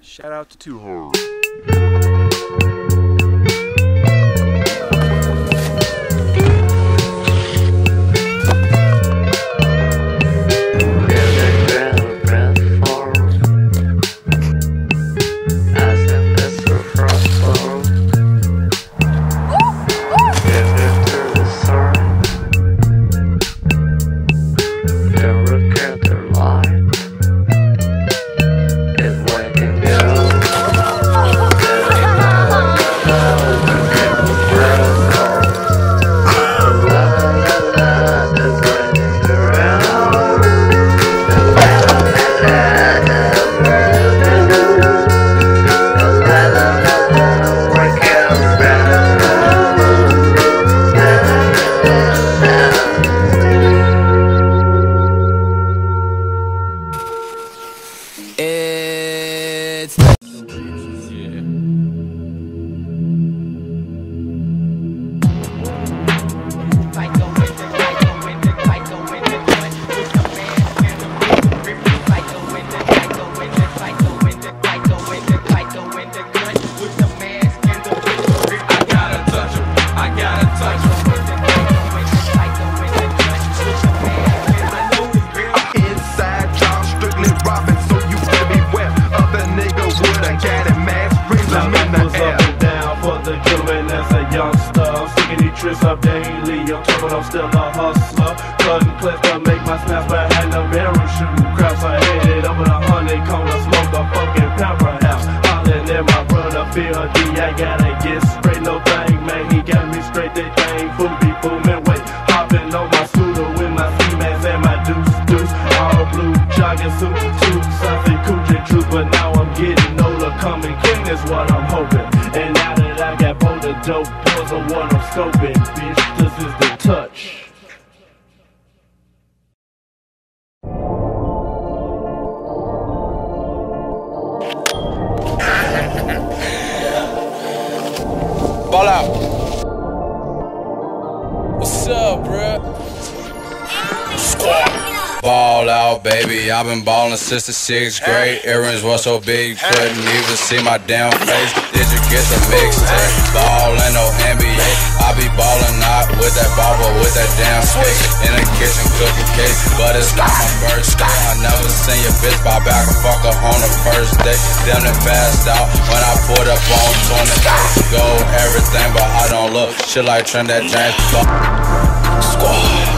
Shout out to Too Hard. Up daily, I'm talking, I'm still a hustler. Cutting clips to make my snaps behind the mirror. Shooting craps, I hit it up with 100 cone. I smoke a fucking pamper house. Hollin' in my brother, BLD, I gotta get straight, no thing, man. He got me straight, that thing, fool be booming. Wait, hopping on my scooter with my C-Max and my deuce. All blue, jogging suit, something coochie truth. But now I'm getting older, coming clean is what I'm hoping. And now that I got both the dope pills of what I'm scoping, bitch, this is the touch. Ball out. What's up, bruh? Squad. Ball out, baby. I've been ballin' since the 6th grade. Earrings was so big, couldn't even see my damn face. Did you get the mixtape? Ball ain't no NBA. I be ballin' out with that ball, but with that damn stick. In the kitchen cooking cake, but it's not my birthday. I never seen your bitch bob back and fuck her on the first day. Damn it passed out when I put up on 28. Go everything, but I don't look shit like Trent that James. Squad.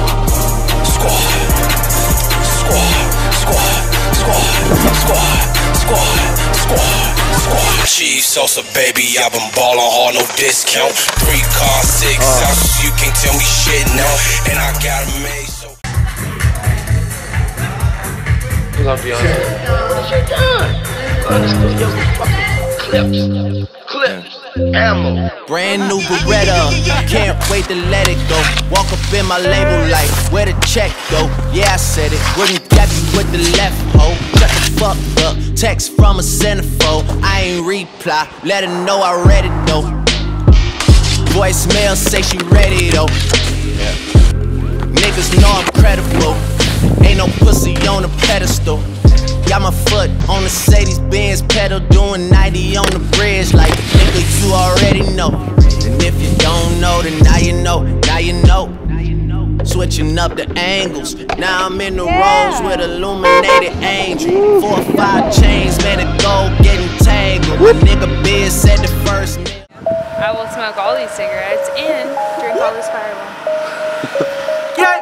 Chief Sosa, baby, I've been ballin' hard, no discount. 3 cars, 6 ounces, you can't tell me shit now. And I got it made so. You gonna be on here? What you doing? Yo, fucking clips. Ammo. Brand new Beretta, can't wait to let it go. Walk up in my label like, where the check go? Yeah, I said it, wouldn't get me with the left hoe. Shut the fuck up, text from a centerfold. I ain't reply, let her know I read it though. Voicemail say she ready though. Niggas know I'm credible, ain't no pussy on the pedestal. Got my foot on the Mercedes-Benz pedal, doing 90 on the bridge. Like, nigga, you already know. And if you don't know, then now you know, now you know. Switching up the angles, now I'm in the rows with illuminated angel. 4 or 5 chains, made of gold, getting tangled. My nigga Biz said the first. I will smoke all these cigarettes and drink all this Fireball. Yeah.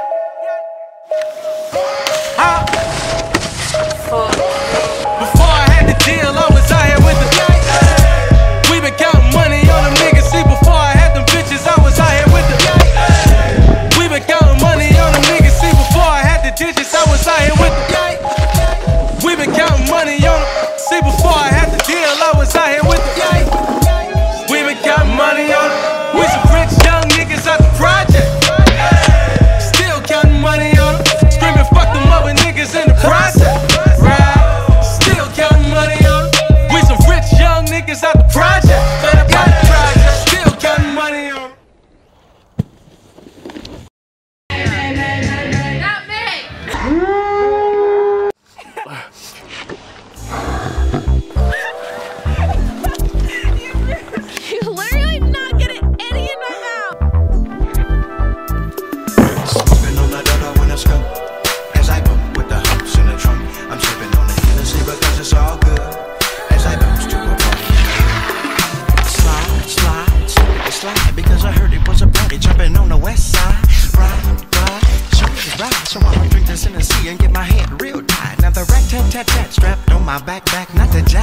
Before I had the deal, I was out here with the we been counting money on them niggas. See, before I had them bitches, I was out here with the we been counting money on them niggas. See, before I had the digits, I was out here with the we been counting money on them. See, before I had the deal, I was out here with the we been counting money on them. We some rich young niggas out the project, still counting money on them. Screaming fuck them other niggas in the process. Still counting money on them.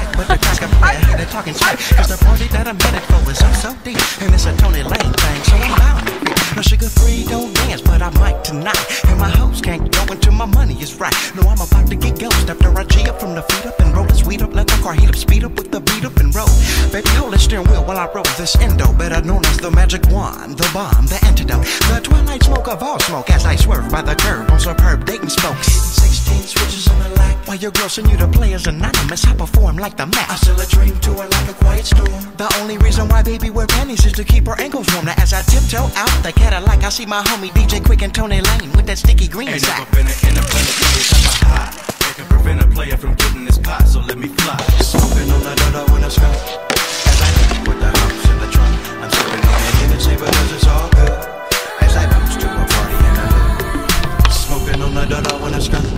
back, but the crack of fire, they're talking smack. Cause the party that I'm headed for is so deep, and it's a Tony Lane thing, so I'm bound to be. No sugar free, don't dance, but I might tonight. And my hoes can't go until my money is right. No, I'm about to get ghost after I G up from the feet up and roll this weed up. Let the car heat up, speed up with the beat up and roll. Baby, hold the steering wheel while I roll this endo, better known as the magic wand, the bomb, the antidote, the twilight smoke of all smoke as I swerve by the curb on superb dating spokes. 16 switches on the light, while your girl send you to play as anonymous. I perform like the Mac. I sell a dream to her like a quiet storm. The only reason why baby wear panties is to keep her ankles warm. Now as I tiptoe out the Cadillac, I see my homie DJ Quick and Tony Lane with that sticky green sack. Ain't never been an independent player type of high. They can prevent a player from getting his pot, so let me fly. Smoking on the dada when I smoke. As I leave with the house in the trunk, I'm sipping on it and it's but it's all good. As I bounce to a party in the hood, smoking on the dada when I smoke.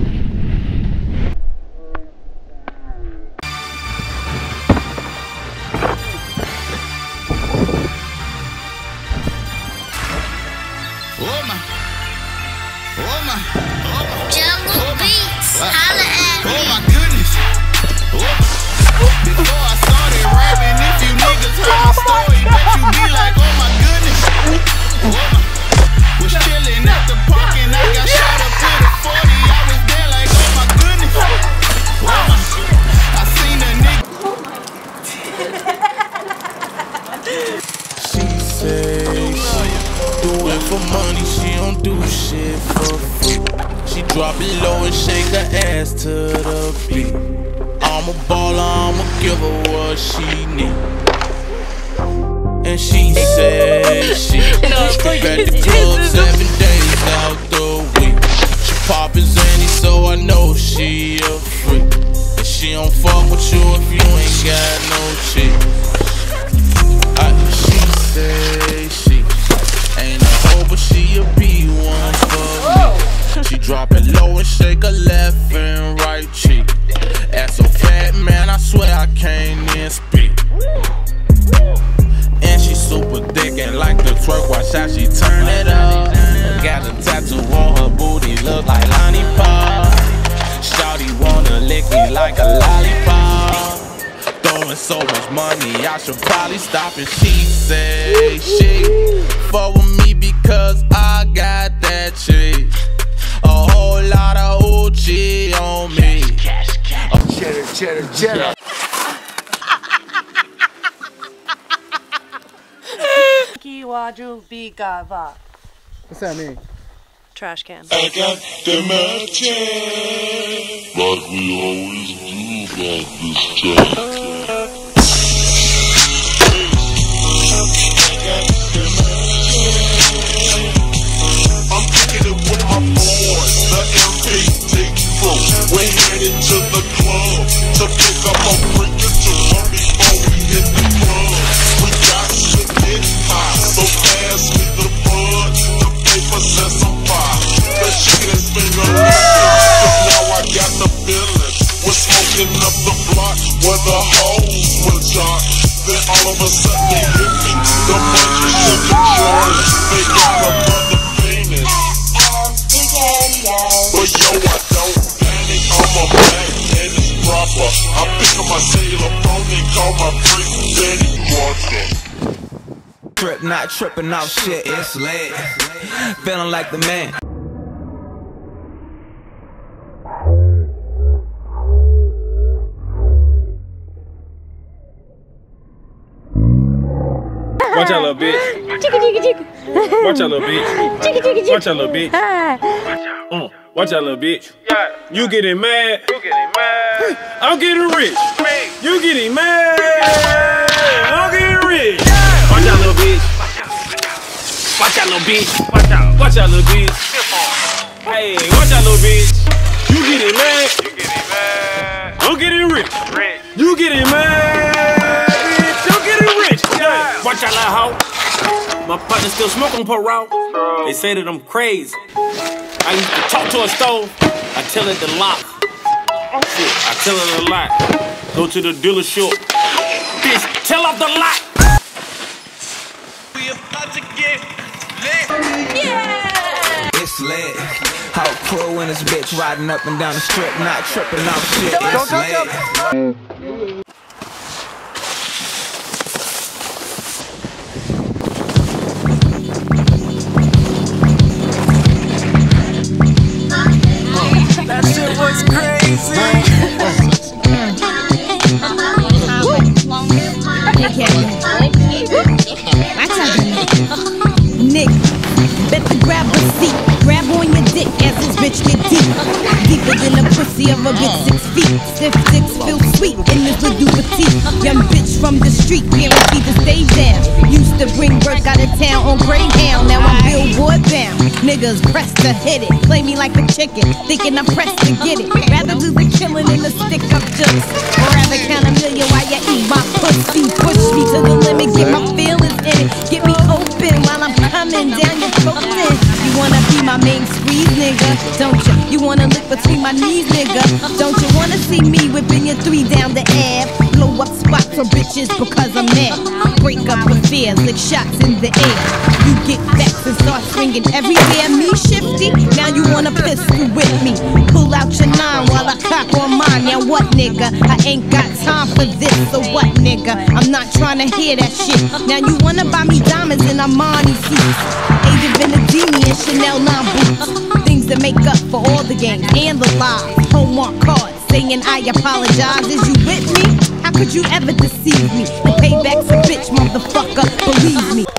Jungle Beats, holla at me. Oh my goodness. Before I started rapping, if you niggas heard my story, bet you be like, oh my goodness. Was chilling at the park and I got shot up with a 40. I was there like, oh my goodness. I seen a nigga. She say she do it for money, she don't do shit for free. She drop it low and shake her ass to the beat. I'm a baller, I'ma give her what she need. And she said she strip at the club 7 days out the week. She poppin' Zanny, so I know she a freak. And she don't fuck with you if you ain't got no chick. She say she ain't a hoe, but she a B1 for me. She drop it low and shake her left and right cheek. Ass so fat, man, I swear I can't even speak. And she super thick and like the twerk, watch how she turn it up. Got a tattoo on her booty, look like lollipop. Shawty wanna lick me like a lollipop. Throwing so much money, I should probably stop. And she say she fuck with me because I got that shit. A whole lot of Uchi on me. Cheddar, cheddar, cheddar. What's that mean? Trash can. I got the magic. Like we always do about this time. I'm kicking it with my boys, the MP Pro. We're headed to the club to pick up a freak to run before we hit the club. We got to get high, so pass me the bud. The paper says I'm fine. The chicken is finger cause now I got the feeling. We're smoking up the block where the hoes will jump. Then all of a sudden they hit me. The money shook the joint. They got a mother penis. But yo, I don't panic. I'm a black and it's proper. I pick up my cellular phone and call my freak Daddy Martha. Trip, not tripping off shit, it's lit. Feeling like the man. Watch out, little bitch. Watch out, little bitch. Watch out, little bitch. Watch out, little bitch. You getting mad? I'm getting rich. You getting mad? I'm getting rich. Watch out, little bitch. Watch out, little bitch. Watch out. Watch out, little bitch. Hey, watch out, little bitch. You getting mad? I'm getting rich. You getting mad? I'm getting rich. Watch out, little hoe. My partner still smoke on parole. They say that I'm crazy. I used to talk to a stove. I tell it to lock. Shit, I tell it a lot. Go to the dealership. Bitch, tell off the lot. We about to get lit. Yeah. It's lit. Whole crew in this bitch riding up and down the strip, not tripping off shit. It's lit. That shit was crazy. Nick, better grab a seat. Grab on your dick as this bitch get deep. Deeper than the pussy of a bitch 6 feet. Stiff dicks feel sweet in this little petite. Young bitch from the street, guaranteed to stay down. Used to bring work out of town on Greyhound. Now I'm billboard bound. Niggas pressed to hit it. Play me like a chicken, thinking I'm pressed to get it. Rather do the killing than the stick up jokes. Or rather count a million while you eat my pussy. Push me to the limit, get my feelings in it. Get me open while I'm coming down your throat. You wanna be my main squeeze, nigga, don't you? You wanna lick between my knees, nigga, don't you? Wanna see me whipping your 3 down the ab? Blow up spots for bitches because I'm mad. Break up affairs, lick shots in the air. You get vexed and start swinging everywhere. Me shifty, now you wanna pistol with me. Pull out your 9 while I cock on mine. Now what, nigga? I ain't got time for this, so what, nigga? I'm not trying to hear that shit. Now you wanna buy me diamonds and Armani suits, Agent Benedini and Chanel 9 boots. Things that make up for all the games and the lies. Homework cards saying I apologize. Is you with me? How could you ever deceive me? The payback's a bitch, motherfucker, believe me.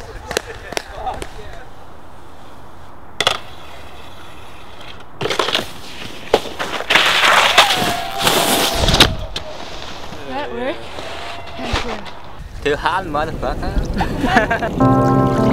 That work? Too hard, motherfucker.